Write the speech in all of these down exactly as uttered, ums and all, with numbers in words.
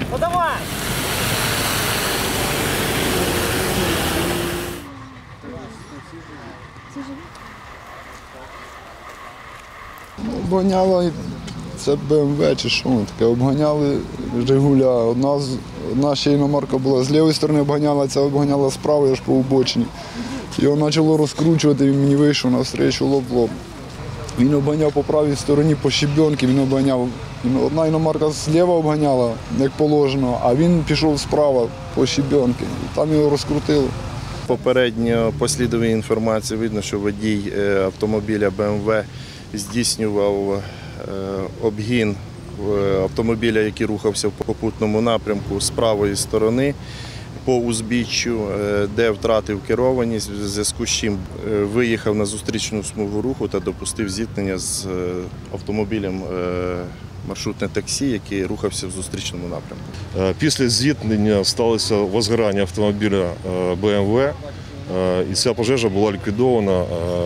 Ну давай! Обганяла, це Б М В чи що таке, обганяли Жигуля. Одна, з- одна ще іномарка була з лівої сторони обганяла, ця обганяла справа, я ж по обочині. Його почало розкручувати, він мені вийшов навстрічу лоб-лоб. Він обганяв по правій стороні по щебенки, він обганяв. Одна іномарка зліва обганяла, як положено, а він пішов справа по щебенки. Там його розкрутило. Попередньо по слідовій інформації видно, що водій е, автомобіля Б М В здійснював е, обгін е, автомобіля, який рухався в попутному напрямку з правої сторони по узбіччю, е, де втратив керованість, в зв'язку з чим е, виїхав на зустрічну смугу руху та допустив зіткнення з е, автомобілем е, маршрутне таксі, який рухався в зустрічному напрямку. Після зіткнення сталося возгорання автомобіля Б М В, і ця пожежа була ліквідована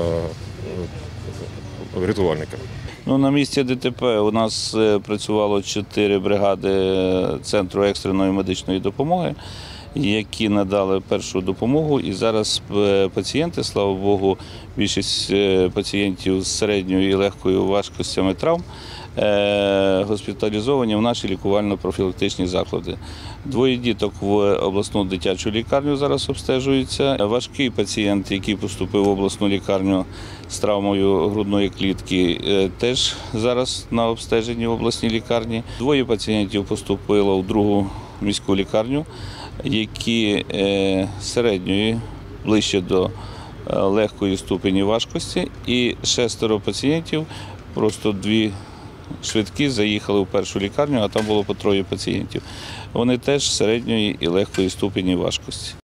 рятувальниками. Ну, на місці Д Т П у нас е, працювало чотири бригади Центру екстреної медичної допомоги, які надали першу допомогу. І зараз е, пацієнти, слава Богу, більшість е, пацієнтів з середньою і легкою важкостями травм е, госпіталізовані в наші лікувально-профілактичні заклади. Двоє діток в обласну дитячу лікарню зараз обстежуються. Важкий пацієнт, який поступив в обласну лікарню з травмою грудної клітки, теж зараз на обстеженні в обласній лікарні. Двоє пацієнтів поступило в другу міську лікарню, які середньої, ближче до легкої ступені важкості, і шестеро пацієнтів, просто дві швидкі заїхали в першу лікарню, а там було по троє пацієнтів. Вони теж середньої і легкої ступені важкості.